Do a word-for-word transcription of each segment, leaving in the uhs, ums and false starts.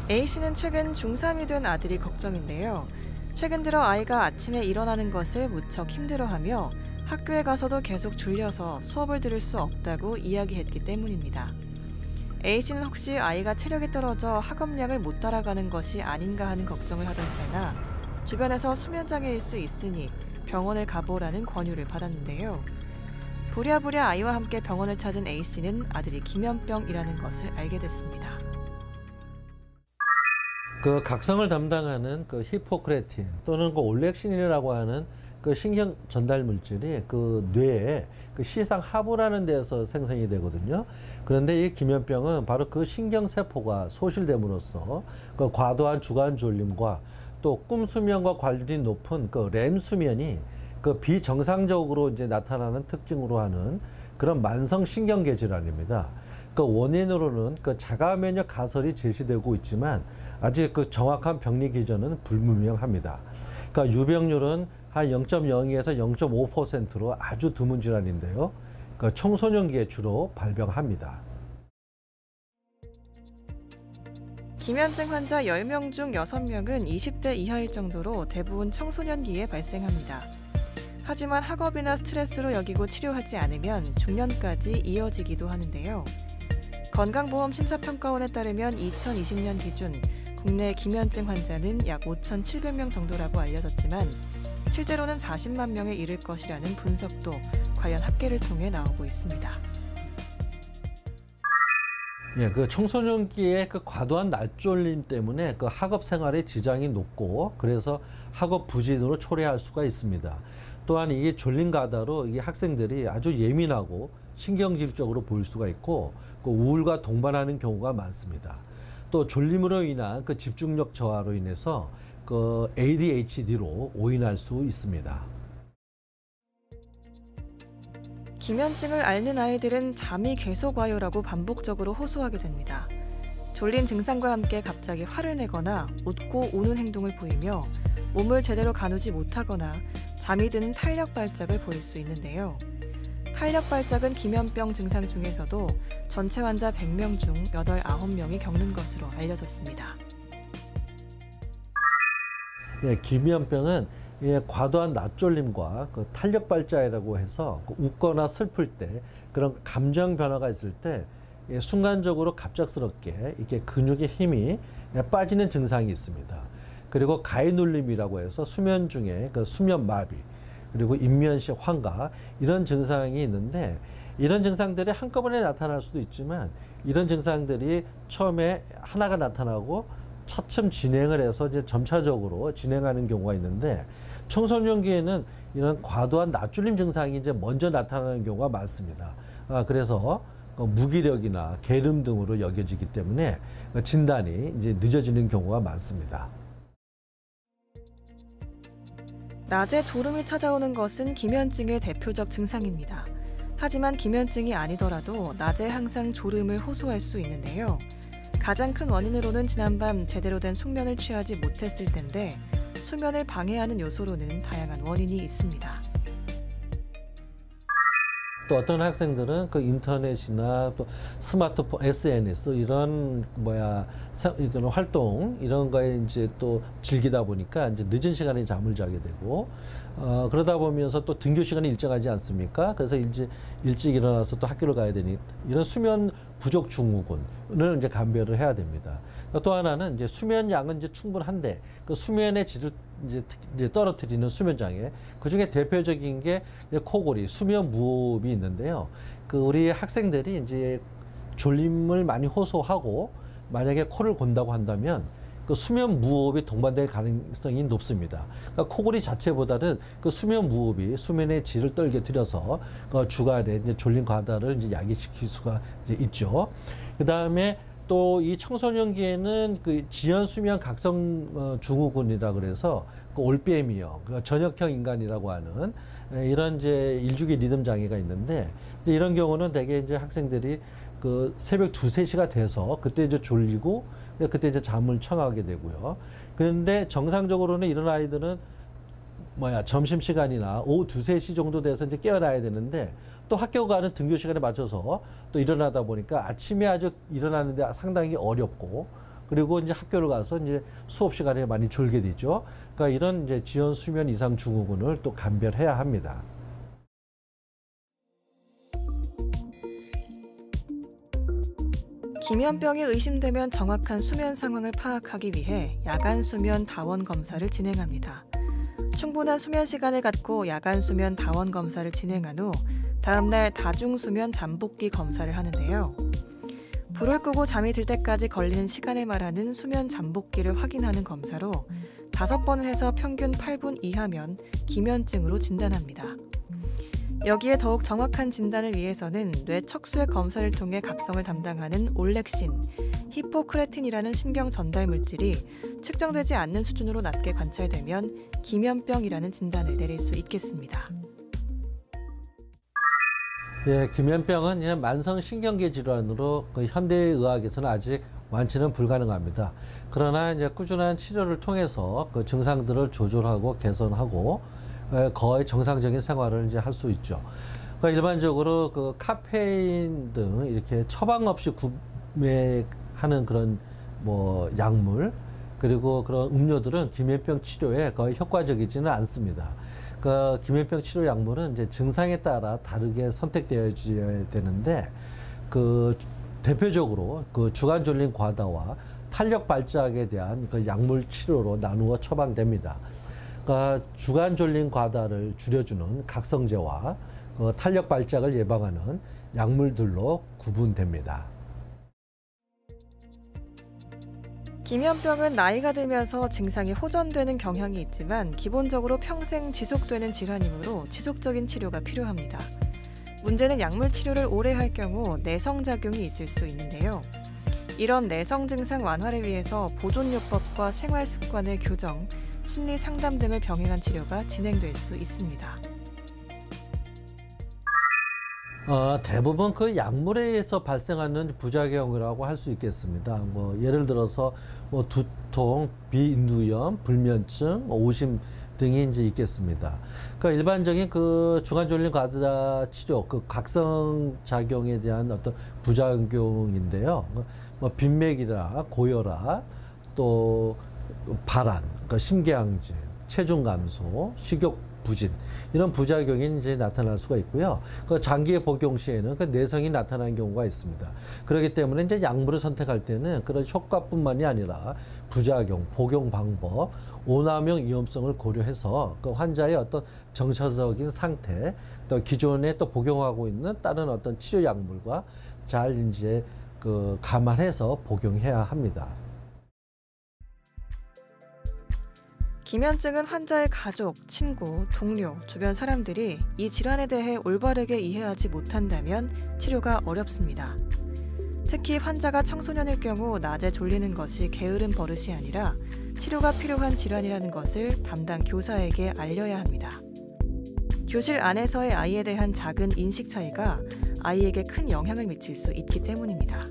A씨는 최근 중삼이 된 아들이 걱정인데요. 최근 들어 아이가 아침에 일어나는 것을 무척 힘들어하며 학교에 가서도 계속 졸려서 수업을 들을 수 없다고 이야기했기 때문입니다. A씨는 혹시 아이가 체력이 떨어져 학업량을 못 따라가는 것이 아닌가 하는 걱정을 하던 찰나 주변에서 수면장애일 수 있으니 병원을 가보라는 권유를 받았는데요. 부랴부랴 아이와 함께 병원을 찾은 A씨는 아들이 기면병이라는 것을 알게 됐습니다. 그 각성을 담당하는 그 히포크레틴 또는 그 올렉신이라고 하는 그 신경 전달 물질이 그 뇌에 그 시상 하부라는 데서 생성이 되거든요. 그런데 이 기면병은 바로 그 신경세포가 소실됨으로써 그 과도한 주간 졸림과 또 꿈 수면과 관련이 높은 그 렘 수면이 그 비정상적으로 이제 나타나는 특징으로 하는 그런 만성 신경계 질환입니다. 그 원인으로는 그 자가 면역 가설이 제시되고 있지만 아직 그 정확한 병리 기전은 불분명합니다. 그러니까 유병률은 한 영 점 영에서 영 점 오 퍼센트로 아주 드문 질환인데요. 그 청소년기에 주로 발병합니다. 기면증 환자 열 명 중 여섯 명은 이십 대 이하일 정도로 대부분 청소년기에 발생합니다. 하지만 학업이나 스트레스로 여기고 치료하지 않으면 중년까지 이어지기도 하는데요. 건강보험 심사평가원에 따르면 이천이십 년 기준 국내 기면증 환자는 약 오천칠백 명 정도라고 알려졌지만 실제로는 사십만 명에 이를 것이라는 분석도 관련 학계를 통해 나오고 있습니다. 예, 그 청소년기에 그 과도한 낮졸림 때문에 그 학업 생활에 지장이 높고 그래서 학업 부진으로 초래할 수가 있습니다. 또한 이게 졸림 과다로 이 학생들이 아주 예민하고 신경질적으로 보일 수가 있고 그 우울과 동반하는 경우가 많습니다. 또 졸림으로 인한 그 집중력 저하로 인해서 그 에이디에이치디로 오인할 수 있습니다. 기면증을 앓는 아이들은 잠이 계속 와요라고 반복적으로 호소하게 됩니다. 졸린 증상과 함께 갑자기 화를 내거나 웃고 우는 행동을 보이며 몸을 제대로 가누지 못하거나 잠이 드는 탄력 발작을 보일 수 있는데요. 탄력 발작은 기면병 증상 중에서도 전체 환자 백 명 중 여덟, 아홉 명이 겪는 것으로 알려졌습니다. 예, 기면병은 예, 과도한 낮졸림과 그 탄력 발작이라고 해서 그 웃거나 슬플 때 그런 감정 변화가 있을 때 예, 순간적으로 갑작스럽게 이게 근육의 힘이 예, 빠지는 증상이 있습니다. 그리고 가해눌림이라고 해서 수면 중에 그 수면 마비 그리고 인면식 환각 이런 증상이 있는데 이런 증상들이 한꺼번에 나타날 수도 있지만 이런 증상들이 처음에 하나가 나타나고 차츰 진행을 해서 이제 점차적으로 진행하는 경우가 있는데 청소년기에는 이런 과도한 낮졸림 증상이 이제 먼저 나타나는 경우가 많습니다. 아, 그래서 무기력이나 게으름 등으로 여겨지기 때문에 진단이 이제 늦어지는 경우가 많습니다. 낮에 졸음이 찾아오는 것은 기면증의 대표적 증상입니다. 하지만 기면증이 아니더라도 낮에 항상 졸음을 호소할 수 있는데요. 가장 큰 원인으로는 지난밤 제대로 된 숙면을 취하지 못했을 텐데 수면을 방해하는 요소로는 다양한 원인이 있습니다. 또 어떤 학생들은 그 인터넷이나 또 스마트폰, 에스엔에스 이런 뭐야 이런 활동 이런 거에 이제 또 즐기다 보니까 이제 늦은 시간에 잠을 자게 되고 어 그러다 보면서 또 등교 시간이 일정하지 않습니까? 그래서 이제 일찍 일어나서 또 학교를 가야 되니 이런 수면 부족 증후군을 이제 감별을 해야 됩니다. 또 하나는 이제 수면 양은 이제 충분한데 그 수면의 질을 이제, 이제 떨어뜨리는 수면 장애. 그 중에 대표적인 게 코골이, 수면 무호흡이 있는데요. 그 우리 학생들이 이제 졸림을 많이 호소하고 만약에 코를 곤다고 한다면 그 수면 무호흡이 동반될 가능성이 높습니다. 그러니까 코골이 자체보다는 그 수면 무호흡이 수면의 질을 떨게 들여서 그 주간에 이제 졸림 과다를 이제 야기시킬 수가 이제 있죠. 그 다음에 또 이 청소년기에는 그 지연 수면 각성 증후군이라 그래서 그 올빼미형, 그 저녁형 인간이라고 하는 이런 이제 일주기 리듬 장애가 있는데 이런 경우는 대개 이제 학생들이 그 새벽 두세 시가 돼서 그때 이제 졸리고 그때 이제 잠을 청하게 되고요. 그런데 정상적으로는 이런 아이들은 뭐야 점심시간이나 오후 두세 시 정도 돼서 이제 깨어나야 되는데 또 학교 가는 등교 시간에 맞춰서 또 일어나다 보니까 아침에 아주 일어나는데 상당히 어렵고 그리고 이제 학교를 가서 이제 수업 시간에 많이 졸게 되죠. 그러니까 이런 이제 지연 수면 이상 증후군을 또 감별해야 합니다. 기면병이 의심되면 정확한 수면 상황을 파악하기 위해 야간 수면 다원 검사를 진행합니다. 충분한 수면 시간을 갖고 야간 수면 다원 검사를 진행한 후 다음날 다중 수면 잠복기 검사를 하는데요. 불을 끄고 잠이 들 때까지 걸리는 시간을 말하는 수면 잠복기를 확인하는 검사로 다섯 번을 해서 평균 팔 분 이하면 기면증으로 진단합니다. 여기에 더욱 정확한 진단을 위해서는 뇌 척수의 검사를 통해 각성을 담당하는 올렉신, 히포크레틴이라는 신경 전달 물질이 측정되지 않는 수준으로 낮게 관찰되면 기면병이라는 진단을 내릴 수 있겠습니다. 예, 기면병은 이제 만성 신경계 질환으로 그 현대의학에서는 아직 완치는 불가능합니다. 그러나 이제 꾸준한 치료를 통해서 그 증상들을 조절하고 개선하고 거의 정상적인 생활을 이제 할 수 있죠. 그러니까 일반적으로 그 카페인 등 이렇게 처방 없이 구매하는 그런 뭐 약물 그리고 그런 음료들은 기면병 치료에 거의 효과적이지는 않습니다. 그 기면병 치료 약물은 이제 증상에 따라 다르게 선택되어야 되는데 그 대표적으로 그 주간 졸림 과다와 탄력 발작에 대한 그 약물 치료로 나누어 처방됩니다. 그러니까 주간 졸림 과다를 줄여주는 각성제와 그 탄력 발작을 예방하는 약물들로 구분됩니다. 기면병은 나이가 들면서 증상이 호전되는 경향이 있지만 기본적으로 평생 지속되는 질환이므로 지속적인 치료가 필요합니다. 문제는 약물 치료를 오래 할 경우 내성작용이 있을 수 있는데요. 이런 내성 증상 완화를 위해서 보존요법과 생활습관의 교정, 심리 상담 등을 병행한 치료가 진행될 수 있습니다. 어, 대부분 그 약물에 의해서 발생하는 부작용이라고 할 수 있겠습니다. 뭐 예를 들어서 뭐 두통, 비인두염, 불면증, 오심 등이 이제 있겠습니다. 그러니까 일반적인 그 주간졸림 과다 치료, 그 각성 작용에 대한 어떤 부작용인데요. 뭐 빈맥이라 고혈압, 또 발한, 그러니까 심계항진, 체중 감소, 식욕 부진 이런 부작용이 이제 나타날 수가 있고요. 그 장기의 복용 시에는 그 내성이 나타나는 경우가 있습니다. 그렇기 때문에 이제 약물을 선택할 때는 그런 효과뿐만이 아니라 부작용, 복용 방법, 오남용 위험성을 고려해서 그 환자의 어떤 정서적인 상태, 또 기존에 또 복용하고 있는 다른 어떤 치료 약물과 잘 이제 그 감안해서 복용해야 합니다. 기면증은 환자의 가족, 친구, 동료, 주변 사람들이 이 질환에 대해 올바르게 이해하지 못한다면 치료가 어렵습니다. 특히 환자가 청소년일 경우 낮에 졸리는 것이 게으른 버릇이 아니라 치료가 필요한 질환이라는 것을 담당 교사에게 알려야 합니다. 교실 안에서의 아이에 대한 작은 인식 차이가 아이에게 큰 영향을 미칠 수 있기 때문입니다.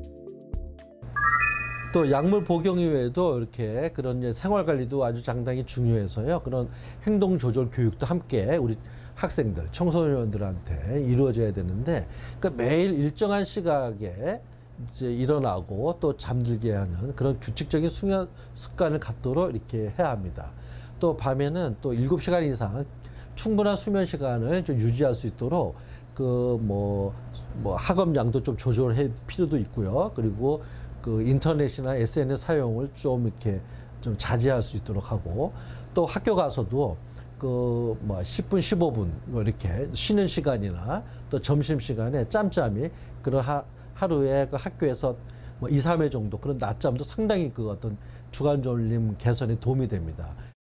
또 약물 복용 이외에도 이렇게 그런 이제 생활 관리도 아주 상당히 중요해서요. 그런 행동 조절 교육도 함께 우리 학생들, 청소년들한테 이루어져야 되는데, 그러니까 매일 일정한 시각에 이제 일어나고 또 잠들게 하는 그런 규칙적인 수면 습관을 갖도록 이렇게 해야 합니다. 또 밤에는 또 일곱 시간 이상 충분한 수면 시간을 좀 유지할 수 있도록 그 뭐 뭐 학업량도 좀 조절할 필요도 있고요. 그리고 그 인터넷이나 에스엔에스 사용을 좀 이렇게 좀 자제할 수 있도록 하고, 또 학교 가서도 그 뭐 십 분, 십오 분 뭐 이렇게 쉬는 시간이나 또 점심 시간에 짬짬이 그런 하, 하루에 그 학교에서 뭐 이, 삼 회 정도 그런 낮잠도 상당히 그 어떤 주간 졸림 개선에 도움이 됩니다.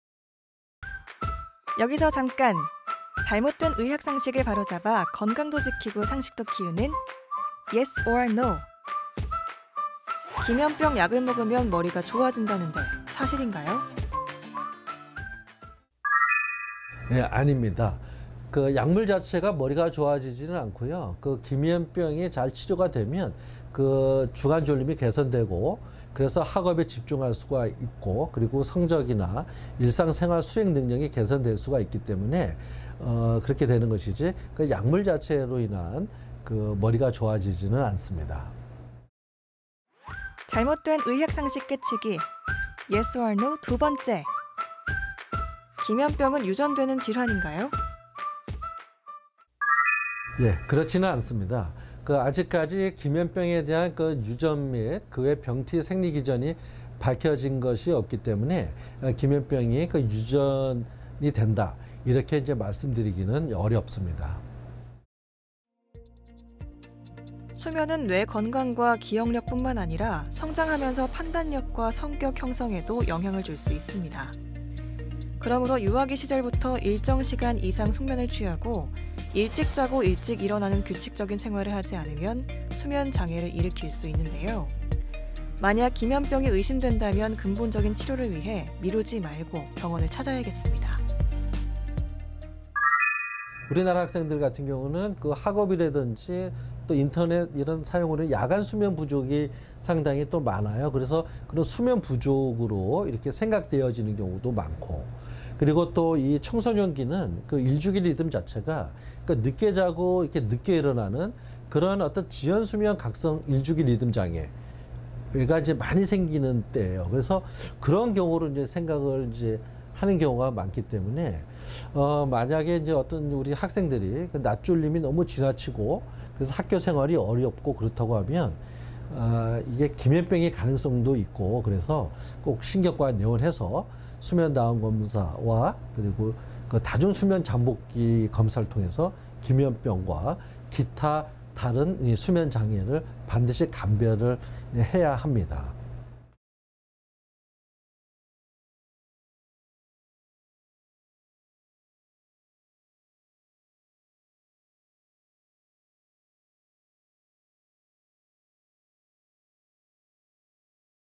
여기서 잠깐! 잘못된 의학 상식을 바로잡아 건강도 지키고 상식도 키우는 Yes or No. 기면병 약을 먹으면 머리가 좋아진다는데 사실인가요? 네, 아닙니다. 그 약물 자체가 머리가 좋아지지는 않고요. 그 기면병이 잘 치료가 되면 그 주간 졸림이 개선되고, 그래서 학업에 집중할 수가 있고, 그리고 성적이나 일상생활 수행 능력이 개선될 수가 있기 때문에 어, 그렇게 되는 것이지, 그 약물 자체로 인한 그 머리가 좋아지지는 않습니다. 잘못된 의학 상식 깨치기. Yes or no 두 번째. 기면병은 유전되는 질환인가요? 예, 그렇지는 않습니다. 그 아직까지 기면병에 대한 그 유전 및 그 외 병티 생리 기전이 밝혀진 것이 없기 때문에 기면병이 그 유전이 된다 이렇게 이제 말씀드리기는 어렵습니다. 수면은 뇌 건강과 기억력뿐만 아니라 성장하면서 판단력과 성격 형성에도 영향을 줄 수 있습니다. 그러므로 유아기 시절부터 일정 시간 이상 숙면을 취하고 일찍 자고 일찍 일어나는 규칙적인 생활을 하지 않으면 수면 장애를 일으킬 수 있는데요. 만약 기면병이 의심된다면 근본적인 치료를 위해 미루지 말고 병원을 찾아야겠습니다. 우리나라 학생들 같은 경우는 그 학업이라든지 또 인터넷 이런 사용으로 야간 수면 부족이 상당히 또 많아요. 그래서 그런 수면 부족으로 이렇게 생각되어지는 경우도 많고, 그리고 또 이 청소년기는 그 일주기 리듬 자체가 그러니까 늦게 자고 이렇게 늦게 일어나는 그런 어떤 지연 수면 각성 일주기 리듬 장애가 이제 많이 생기는 때예요. 그래서 그런 경우로 이제 생각을 이제 하는 경우가 많기 때문에 어 만약에 이제 어떤 우리 학생들이 그 낮졸림이 너무 지나치고 그래서 학교 생활이 어렵고 그렇다고 하면 어 이게 기면병의 가능성도 있고, 그래서 꼭 신경과 내원해서 수면 다운 검사와 그리고 그 다중 수면 잠복기 검사를 통해서 기면병과 기타 다른 이 수면 장애를 반드시 감별을 해야 합니다.